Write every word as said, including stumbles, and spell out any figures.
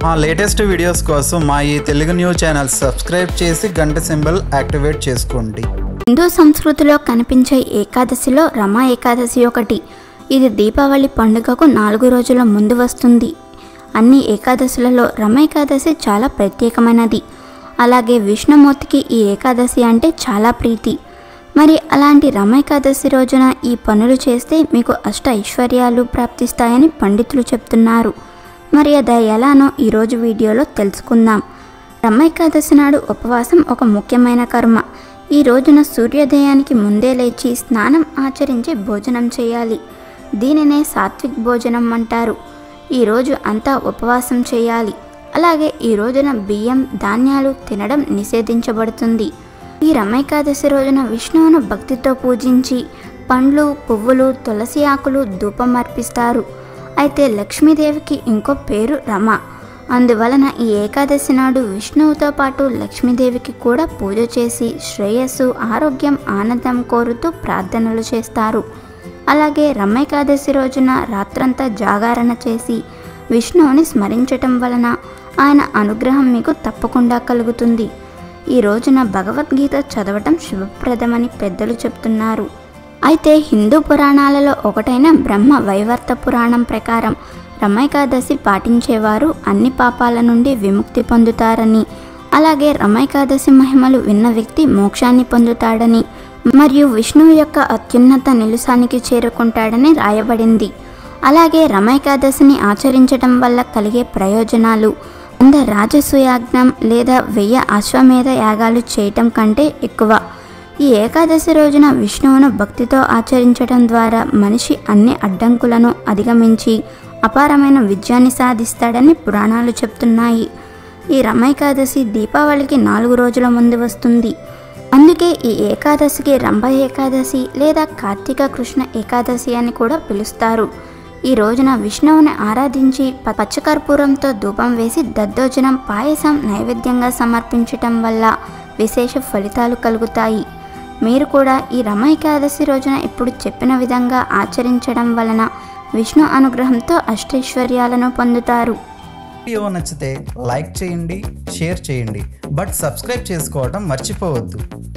మా latest videos కోసం మా ఈ తెలుగు న్యూస్ ఛానల్ సబ్స్క్రైబ్ చేసి గంట సింబల్ యాక్టివేట్ చేసుకోండి. హిందూ సంస్కృతిలో కనిపించే ఏకాదశిలో రమా ఏకాదశి ఒకటి. ఇది దీపావళి పండుగకు నాలుగు రోజుల ముందు వస్తుంది. అన్ని ఏకాదశులలో రమ ఏకాదశి చాలా ప్రత్యేకమైనది. అలాగే విష్ణుమూర్తికి ఈ ఏకాదశి అంటే చాలా ప్రీతి. మరి అలాంటి రమ ఏకాదశి రోజున ఈ పనులు చేస్తే మీకు అష్ట ఐశ్వర్యాలు ప్రాప్తిస్తాయని పండితులు చెప్తున్నారు. మరి అది ఎలానో ఈరోజు వీడియోలో తెలుసుకుందాం. రమ ఏకాదశి నాడు ఉపవాసం ఒక ముఖ్యమైన కర్మ. ఈ రోజున సూర్యోదయానికి ముందే లేచి స్నానం ఆచరించి భోజనం చేయాలి. దీనినే సాత్విక్ భోజనం అంటారు. ఈరోజు అంతా ఉపవాసం చేయాలి. అలాగే ఈ రోజున బియ్యం ధాన్యాలు తినడం నిషేధించబడుతుంది. ఈ రమ ఏకాదశి రోజున విష్ణువును భక్తితో పూజించి పండ్లు పువ్వులు తులసి ఆకులు ధూపం అర్పిస్తారు. అయితే లక్ష్మీదేవికి ఇంకో పేరు రమ. అందువలన ఈ ఏకాదశి నాడు విష్ణువుతో పాటు లక్ష్మీదేవికి కూడా పూజ చేసి శ్రేయస్సు ఆరోగ్యం ఆనందం కోరుతూ ప్రార్థనలు చేస్తారు. అలాగే రమ ఏకాదశి రోజున రాత్రంతా జాగరణ చేసి విష్ణువుని స్మరించటం వలన ఆయన అనుగ్రహం మీకు తప్పకుండా కలుగుతుంది. ఈ రోజున భగవద్గీత చదవటం శుభప్రదమని పెద్దలు చెప్తున్నారు. అయితే హిందూ పురాణాలలో ఒకటైన బ్రహ్మ వైవర్త పురాణం ప్రకారం రమ ఏకాదశి పాటించేవారు అన్ని పాపాల నుండి విముక్తి పొందుతారని, అలాగే రమ ఏకాదశి మహిమలు విన్న వ్యక్తి మోక్షాన్ని పొందుతాడని మరియు విష్ణువు యొక్క అత్యున్నత నిలుసానికి చేరుకుంటాడని రాయబడింది. అలాగే రమ ఏకాదశిని ఆచరించడం వల్ల కలిగే ప్రయోజనాలు వంద రాజసూయాజ్ఞం లేదా వెయ్యి అశ్వమేధ యాగాలు చేయటం కంటే ఎక్కువ. ఈ ఏకాదశి రోజున విష్ణువును భక్తితో ఆచరించడం ద్వారా మనిషి అన్ని అడ్డంకులను అధిగమించి అపారమైన విజయాన్ని సాధిస్తాడని పురాణాలు చెప్తున్నాయి. ఈ రమ ఏకాదశి దీపావళికి నాలుగు రోజుల ముందు వస్తుంది. అందుకే ఈ ఏకాదశికి రంభ ఏకాదశి లేదా కార్తీక కృష్ణ ఏకాదశి అని కూడా పిలుస్తారు. ఈ రోజున విష్ణువుని ఆరాధించి పచ్చకర్పూరంతో ధూపం వేసి దద్దోజనం పాయసం నైవేద్యంగా సమర్పించటం వల్ల విశేష ఫలితాలు కలుగుతాయి. మీరు కూడా ఈ రమ ఏకాదశి రోజున ఇప్పుడు చెప్పిన విధంగా ఆచరించడం వలన విష్ణు అనుగ్రహంతో అష్టైశ్వర్యాలను పొందుతారు. వీడియో నచ్చితే లైక్ చేయండి, షేర్ చేయండి, బట్ సబ్స్క్రైబ్ చేసుకోవడం మర్చిపోవద్దు.